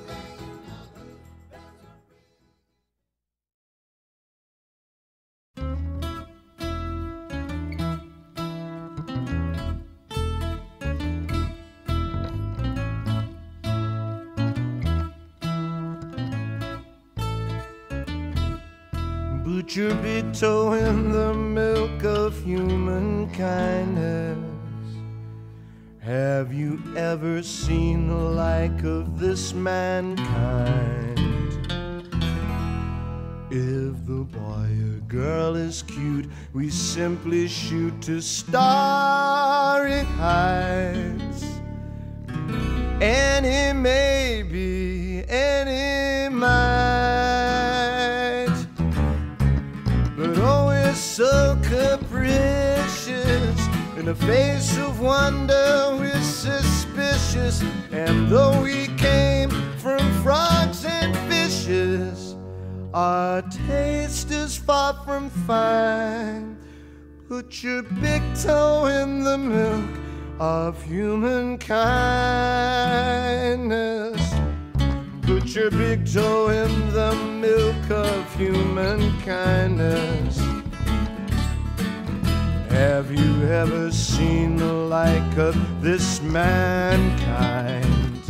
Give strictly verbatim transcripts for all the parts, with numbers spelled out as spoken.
Butcher be towing the milk of human kindness. Have you ever seen the like of this mankind? If the boy or girl is cute, we simply shoot to starry heights. Any maybe, any might, but always so capricious. in a face of wonder we're suspicious. And though we came from frogs and fishes, our taste is far from fine. Put your big toe in the milk of human kindness. Put your big toe in the milk of human kindness. Have you ever seen the like of this mankind?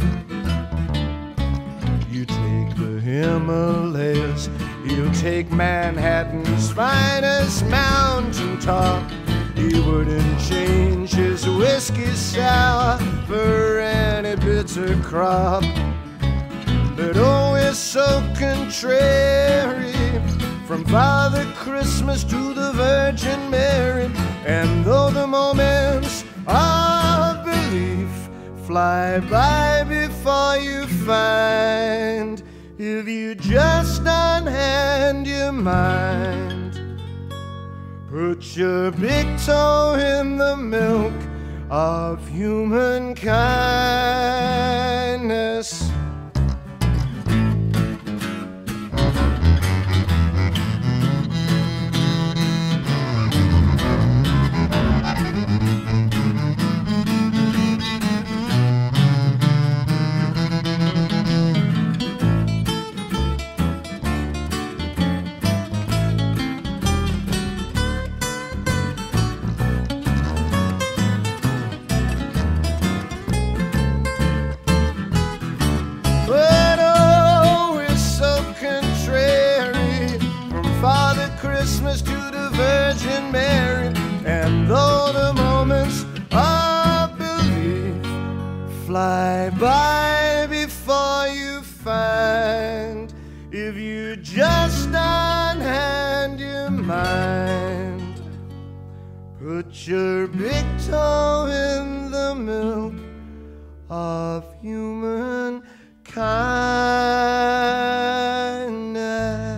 You take the Himalayas, you take Manhattan's finest mountain top. He wouldn't change his whiskey sour for any bitter crop. But oh, it's so contrary, from Father Christmas to the Virgin Mary. And though the moments of belief fly by before you find, if you just unhand your mind, put your big toe in the milk of human kindness. Christmas to the Virgin Mary. And though the moments of belief fly by before you find, if you just unhand your mind, put your big toe in the milk of human kindness.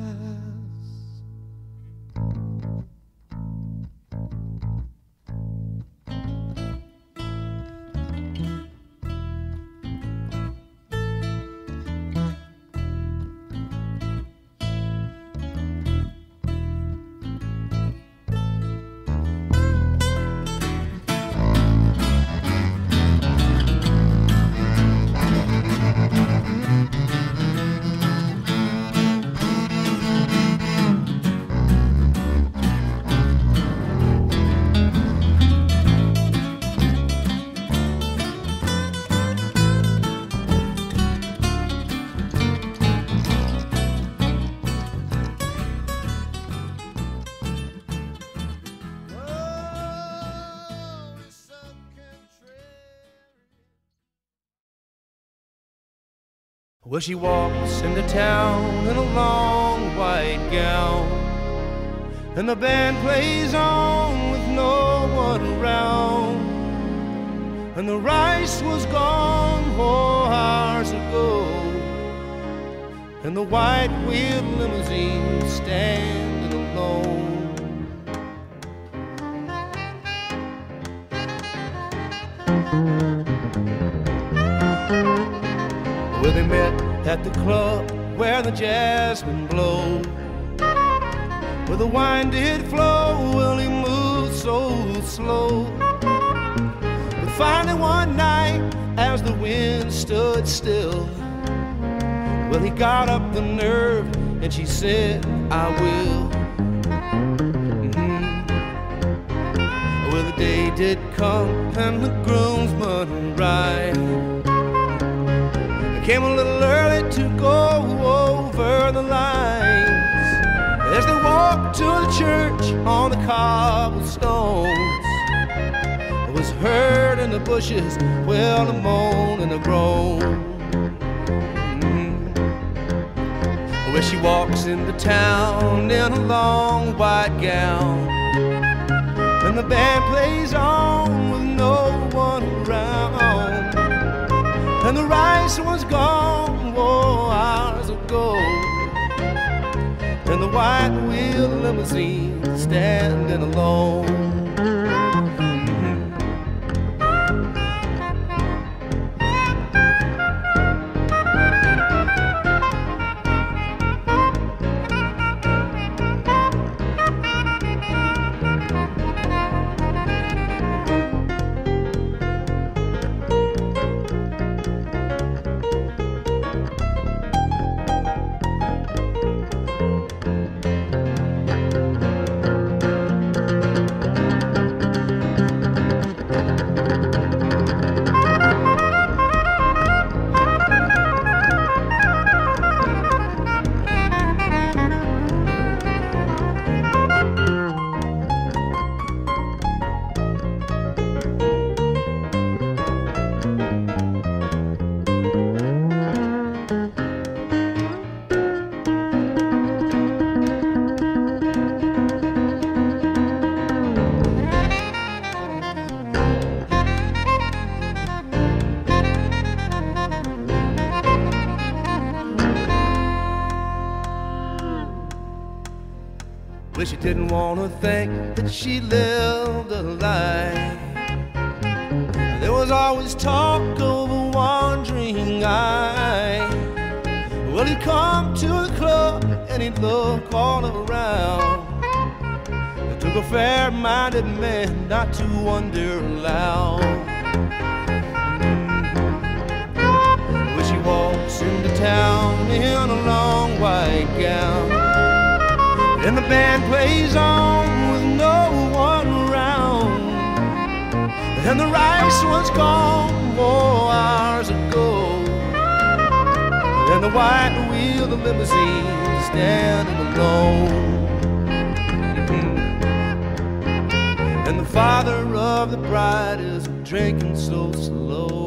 Well, she walks into town in a long white gown, and the band plays on with no one around, and the rice was gone four hours ago, and the white wheeled limousine standing alone. Well, they met at the club where the jasmine blow, where the wine did flow. Well, he moved so slow, but finally one night as the wind stood still, well, he got up the nerve and she said, I will. Mm-hmm. Well, the day did come and the groomsman arrived. Came a little early to go over the lines. As they walked to the church on the cobblestones, it was heard in the bushes, well, a moan and a groan. Mm-hmm. Where she walks into town in a long white gown, and the band plays on with no one around, and the rice was gone four hours ago, and the white wheel limousine standing alone. didn't want to think that she lived a lie. There was always talk of a wandering eye. Well, he'd come to the club and he'd look all around. It took a fair-minded man not to wonder aloud. When she walks into town in a long white gown, and the band plays on with no one around, and the rice was gone four hours ago, and the white wheel of the limousine standing alone. And the father of the bride is drinking so slow.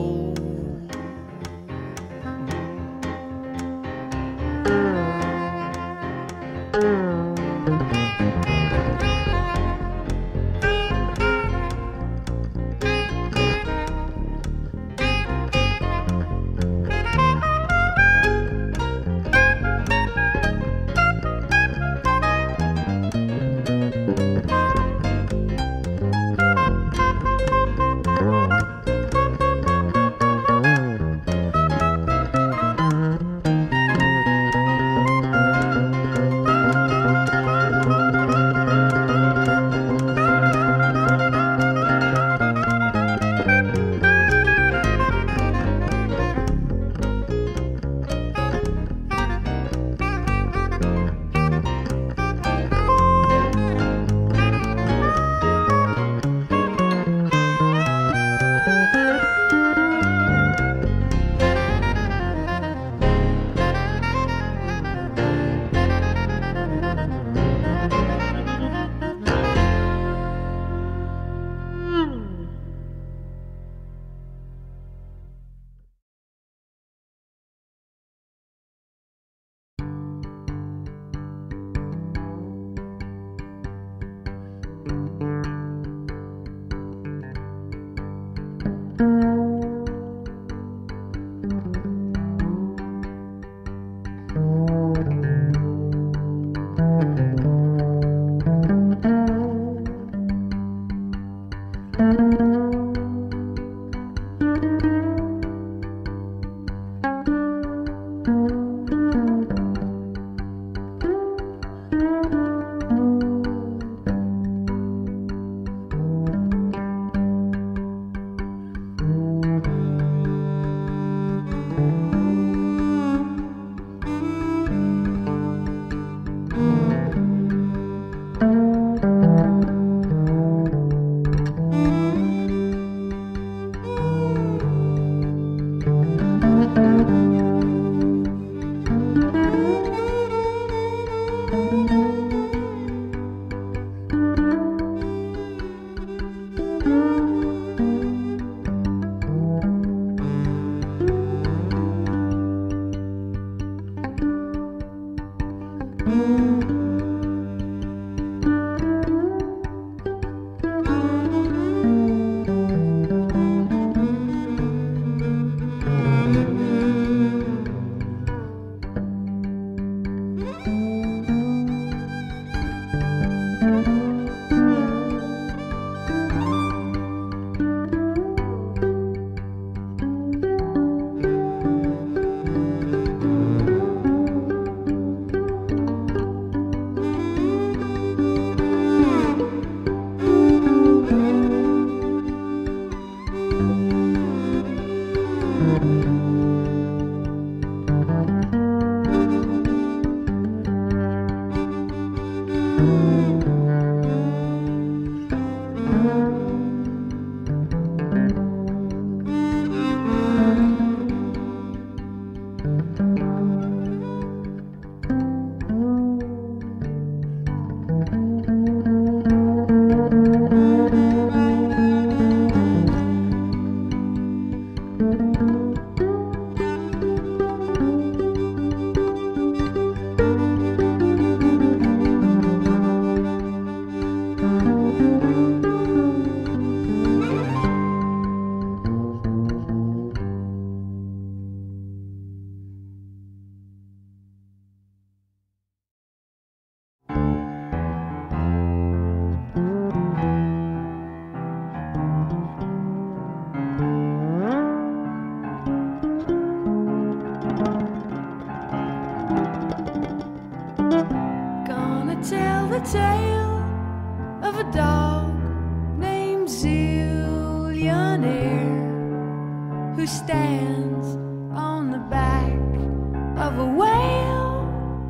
zillionaire who stands on the back of a whale,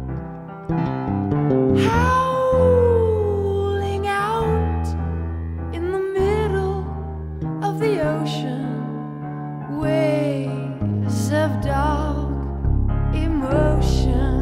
howling out in the middle of the ocean, waves of dog emotion.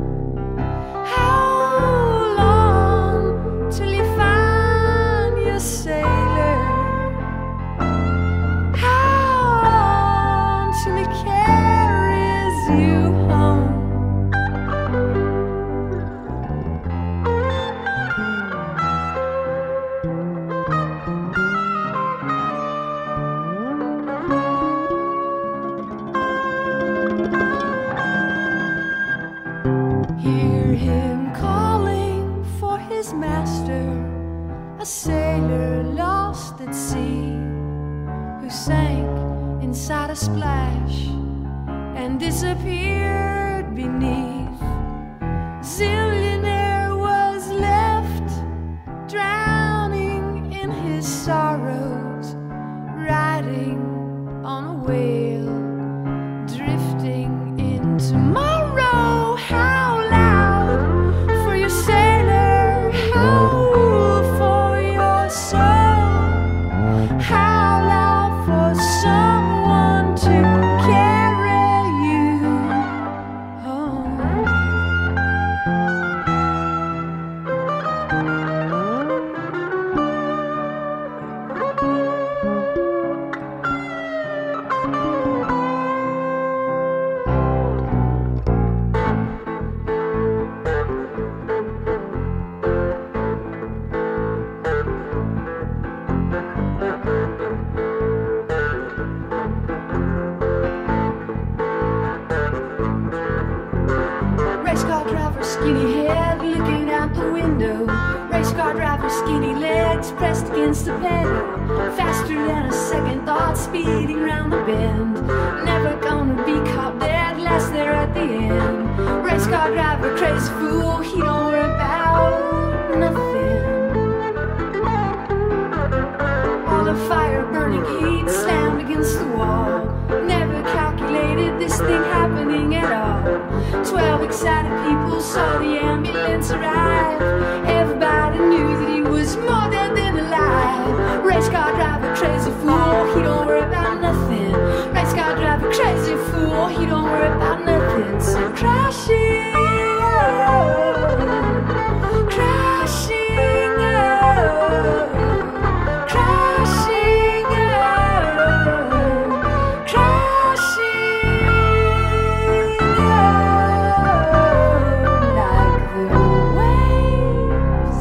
A sailor lost at sea who sank inside a splash and disappeared beneath. Zillionaire was left drowning in his sorrows, riding on a whale, drifting in tomorrow. How loud for your sailor, how how loud for someone to carry you home. Skinny head looking out the window, race car driver, skinny legs pressed against the pedal, faster than a second thought, speeding round the bend. Never gonna be caught dead, last there at the end. Race car driver, crazy fool, he don't worry about nothing. All the fire burning heat slammed against the wall. Never calculated this thing happening at all. Twelve excited people saw the ambulance arrive. Everybody knew that he was more dead than alive. Race car driver, crazy fool, he don't worry about nothing. Race car driver, crazy fool, he don't worry about nothing. So crashing, oh, crashing, oh, crashing, oh, crashing, oh, like the waves.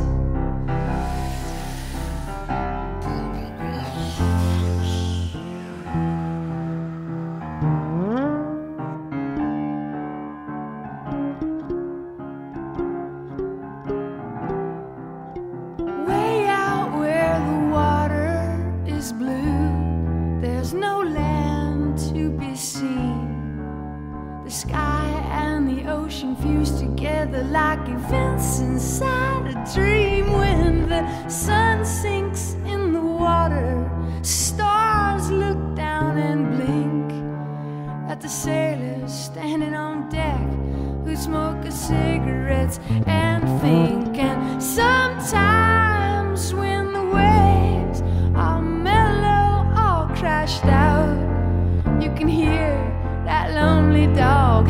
Way out where the water is blue, there's no land to be seen. The sky and the ocean fuse together like events inside a dream. When the sun sinks in the water, stars look down and blink at the sailors standing on deck who smoke cigarettes and think. And sometimes when the waves are mellow, all crashed out, you can hear that lonely dog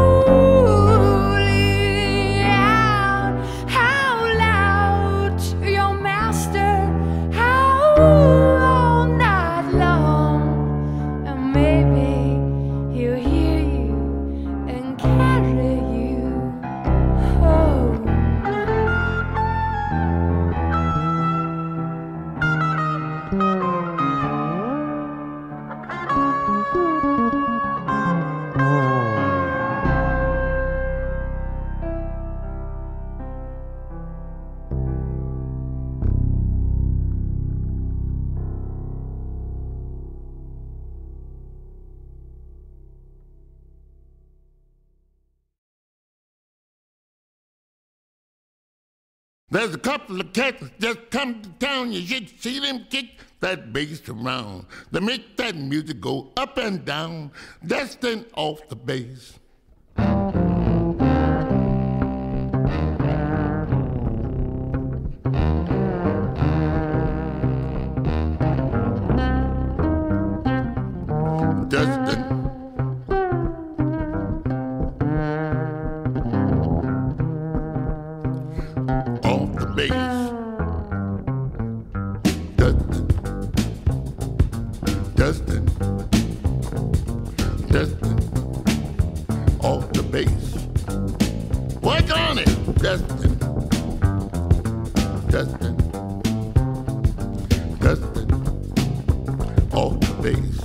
howling out. How loud to your master, howl all night long, and maybe he'll hear you and carry you home. There's a couple of cats just come to town. You should see them kick that bass around. They make that music go up and down, dusting off the bass. Dustin. Off the bass. Dustin. Dustin. Dustin. Off the bass. Work on it. Dustin. Dustin. Dustin. Off the bass.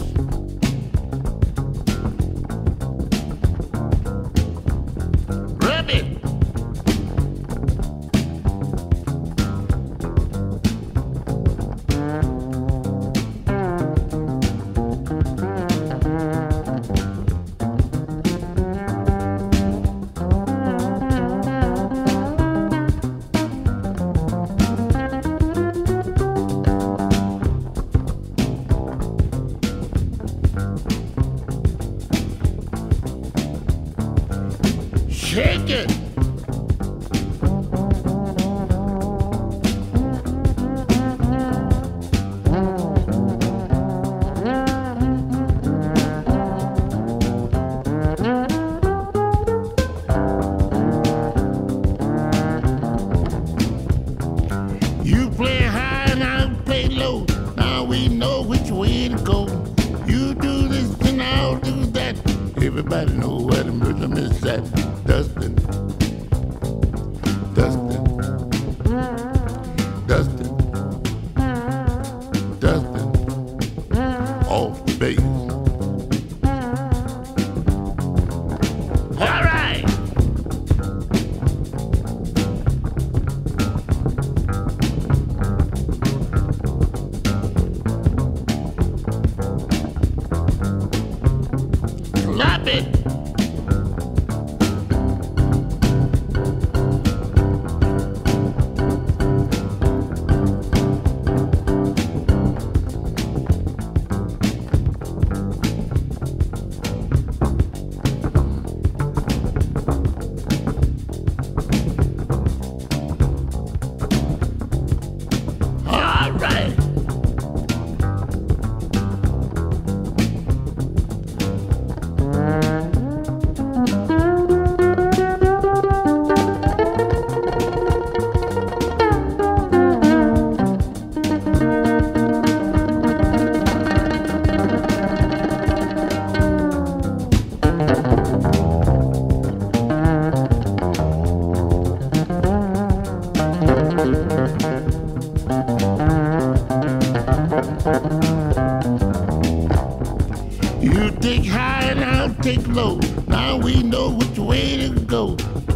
Shake it. You play high and I'll play low. Now we know which way to go. You do this and I'll do that. Everybody know where the rhythm is at. Dustin. Dustin. Dustin. Dustin. Off the bass. All right. Slap it. All right. You take high and I'll take low. Now we know which way to go.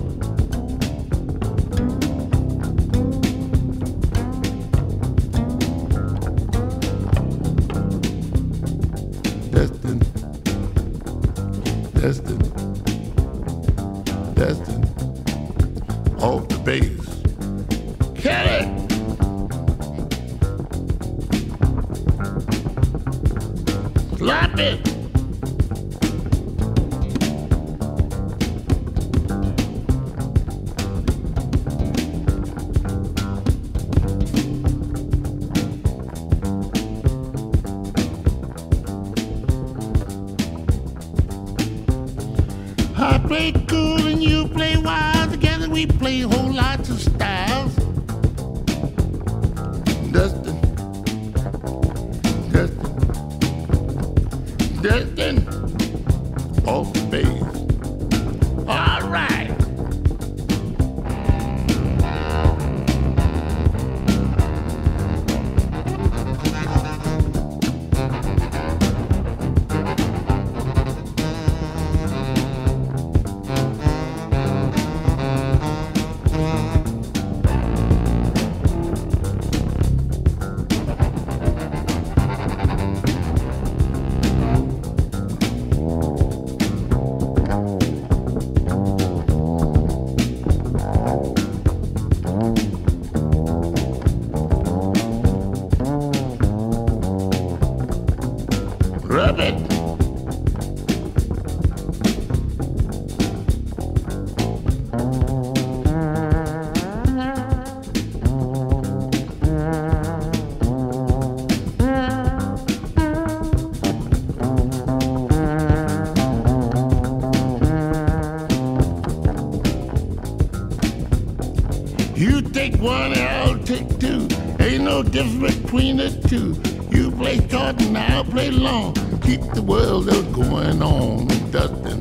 Destin. Destin. Destin. Off the bass. Kill it! Slap it! I play cool and you play wild. Together we play whole lots of styles. Dustin. Dustin. Dustin. Off the bass. All right. love it. You take one and I'll take two. Ain't no difference between the two. You play short and I'll play long. Keep the world a going on, Dustin.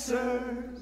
answers.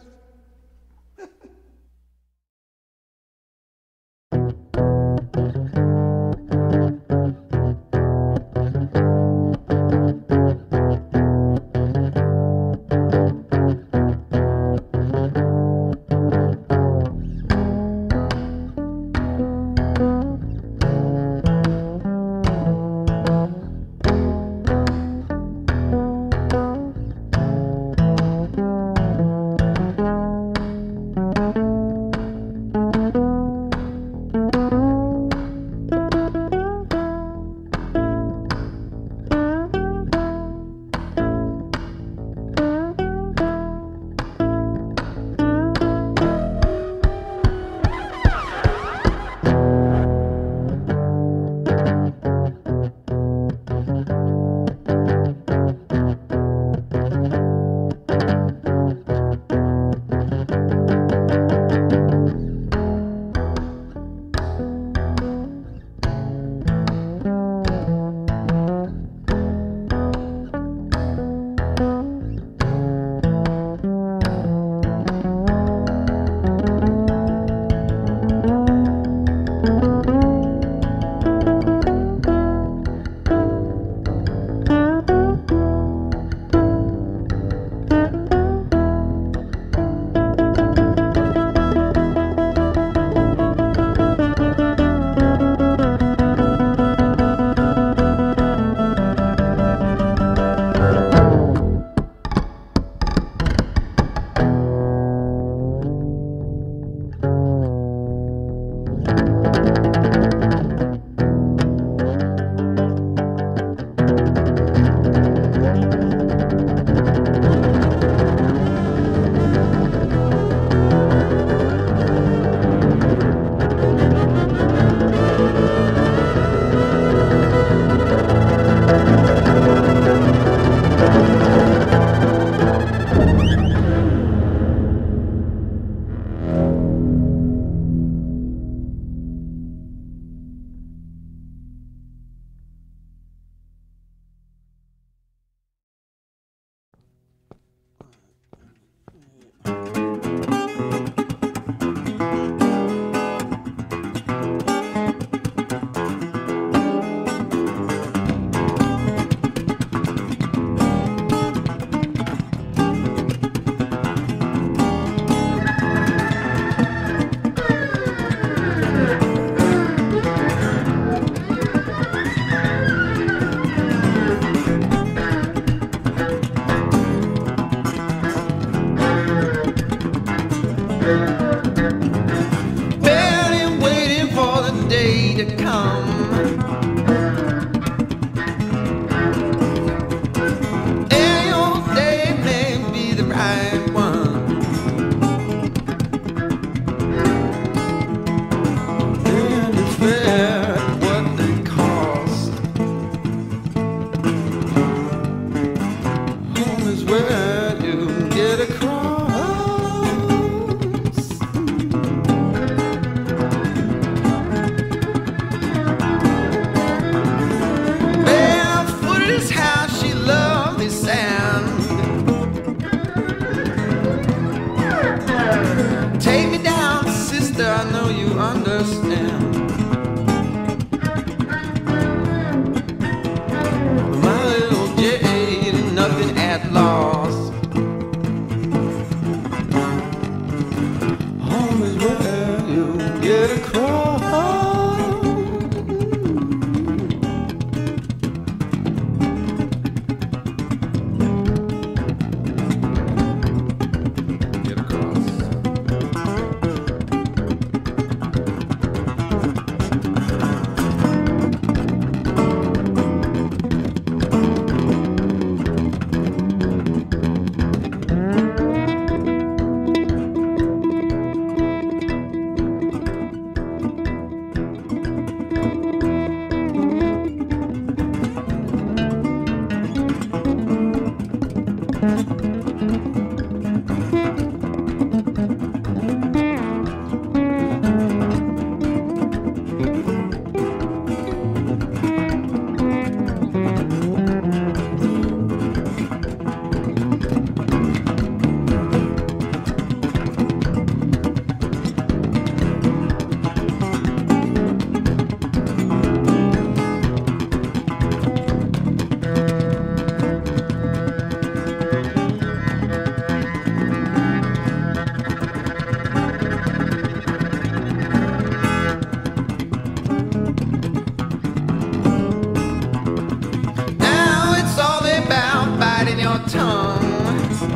your tongue.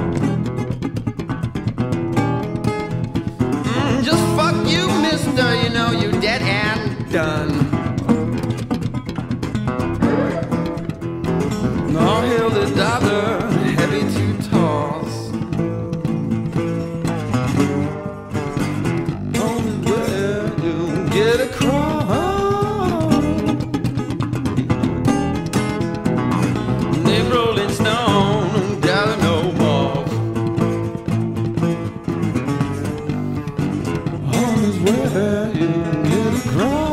Mm, just fuck you, mister, you know you dead and done. All hail the dollar, heavy to toss. Only where you get across. They rolling stone, dollar no more. Only where you get across.